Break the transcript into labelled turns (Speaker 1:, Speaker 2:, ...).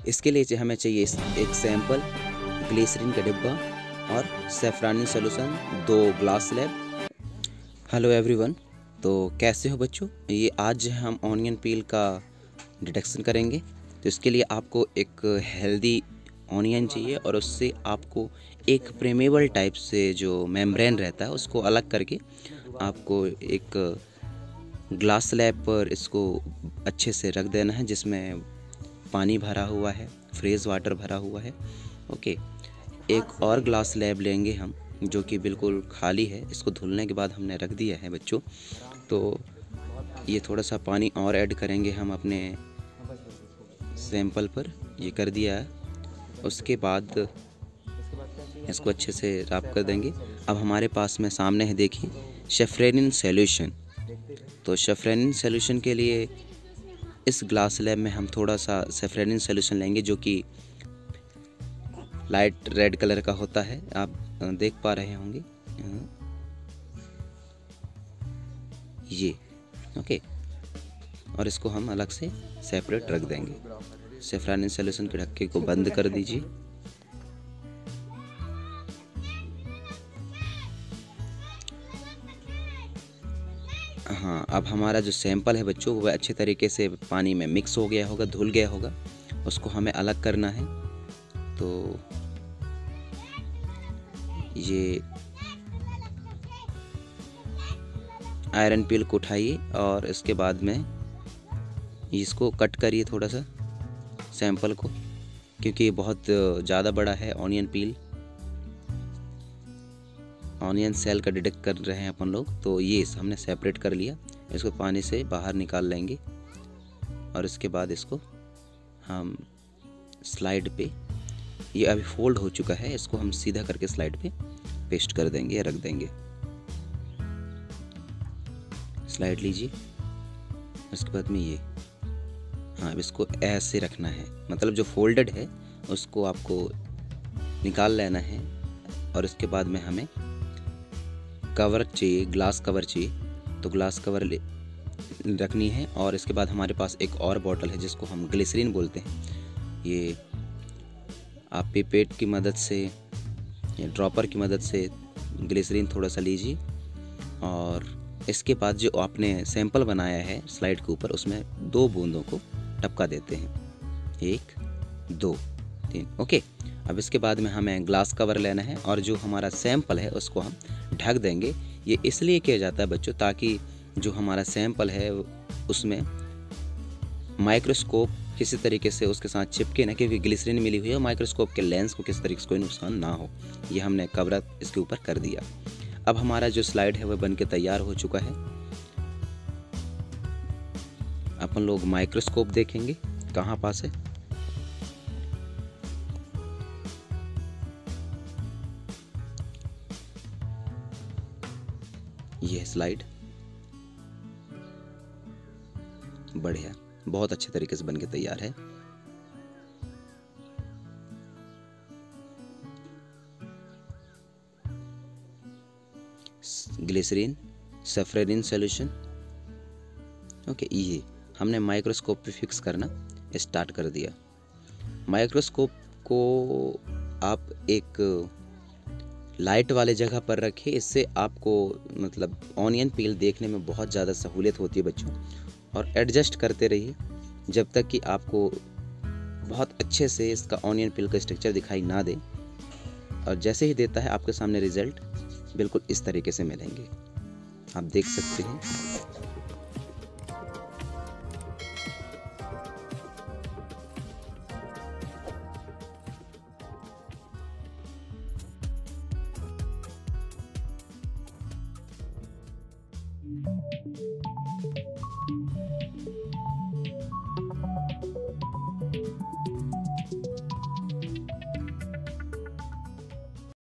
Speaker 1: इसके लिए हमें चाहिए एक सैंपल, ग्लिसरीन का डिब्बा और safranin solution, 2 glass slab. Hello everyone, तो कैसे हो बच्चों? ये आज हम ऑनियन पील का डिटेक्शन करेंगे। तो इसके लिए आपको एक हेल्दी ऑनियन चाहिए और उससे आपको एक प्रेमेबल टाइप से जो मेम्ब्रेन रहता है उसको अलग करके आपको एक ग्लास स्लैब पर इसको अच्छे से रख देना है, जिसमें पानी भरा हुआ है, फ्रेश वाटर भरा हुआ है। ओके, एक और ग्लास स्लैब लेंगे हम जो कि बिल्कुल खाली है। इसको धुलने के बाद हमने रख दिया है बच्चों। तो ये थोड़ा सा पानी और ऐड करेंगे हम अपने सैंपल पर, ये कर दिया है। उसके बाद इसको अच्छे से रब कर देंगे। अब हमारे पास में सामने है, देखिए, सेफ्रॉनिन सॉल्यूशन। तो सेफ्रॉनिन सॉल्यूशन के लिए इस ग्लास स्लैब में हम थोड़ा सा सेफ्रॉनिन सॉल्यूशन लेंगे जो कि लाइट रेड कलर का होता है, आप देख पा रहे होंगे ये। ओके, और इसको हम अलग से सेपरेट रख देंगे। सेफ्रॉनिन सॉल्यूशन के ढक्के को बंद कर दीजिए। हाँ, अब हमारा जो सैंपल है बच्चों वह अच्छे तरीके से पानी में मिक्स हो गया होगा, धुल गया होगा। उसको हमें अलग करना है। तो ये आयरन पील को उठाइए और इसके बाद में इसको कट करिए थोड़ा सा सैंपल को, क्योंकि ये बहुत ज़्यादा बड़ा है। ऑनियन पील, ऑनियन सेल का डिटेक्ट कर रहे हैं अपन लोग। तो ये हमने सेपरेट कर लिया। इसको पानी से बाहर निकाल लेंगे और इसके बाद इसको हम स्लाइड पे, ये अभी फोल्ड हो चुका है, इसको हम सीधा करके स्लाइड पे पेस्ट कर देंगे या रख देंगे। स्लाइड लीजिए, उसके बाद में ये, हाँ, अब इसको ऐसे रखना है, मतलब जो फोल्डेड है उसको आपको निकाल लेना है। और इसके बाद में हमें कवर चाहिए, ग्लास कवर चाहिए। तो ग्लास कवर रखनी है। और इसके बाद हमारे पास एक और बॉटल है जिसको हम ग्लिसरीन बोलते हैं। ये आप पिपेट की मदद से या ड्रॉपर की मदद से ग्लिसरीन थोड़ा सा लीजिए और इसके बाद जो आपने सैंपल बनाया है स्लाइड के ऊपर, उसमें 2 बूंदों को टपका देते हैं। 1 2 3। ओके, अब इसके बाद में हमें ग्लास कवर लेना है और जो हमारा सैंपल है उसको हम ढक देंगे। ये इसलिए किया जाता है बच्चों, ताकि जो हमारा सैंपल है उसमें माइक्रोस्कोप किसी तरीके से उसके साथ चिपके ना, क्योंकि ग्लिसरीन मिली हुई है, माइक्रोस्कोप के लेंस को किसी तरीके से कोई नुकसान ना हो। ये हमने कवर इसके ऊपर कर दिया। अब हमारा जो स्लाइड है वह बनके तैयार हो चुका है। अपन लोग माइक्रोस्कोप देखेंगे कहाँ पास है। ये स्लाइड बढ़िया, बहुत अच्छे तरीके से बनके तैयार है। Glycerine, सेफ्रॉनिन solution. ओके, ये हमने माइक्रोस्कोप पे फिक्स करना स्टार्ट कर दिया। माइक्रोस्कोप को आप एक लाइट वाले जगह पर रखें, इससे आपको मतलब ऑनियन पील देखने में बहुत ज़्यादा सहूलियत होती है बच्चों। और एडजस्ट करते रहिए जब तक कि आपको बहुत अच्छे से इसका ऑनियन पील का स्ट्रक्चर दिखाई ना दे। और जैसे ही देता है आपके सामने रिजल्ट बिल्कुल इस तरीके से मिलेंगे, आप देख सकते हैं।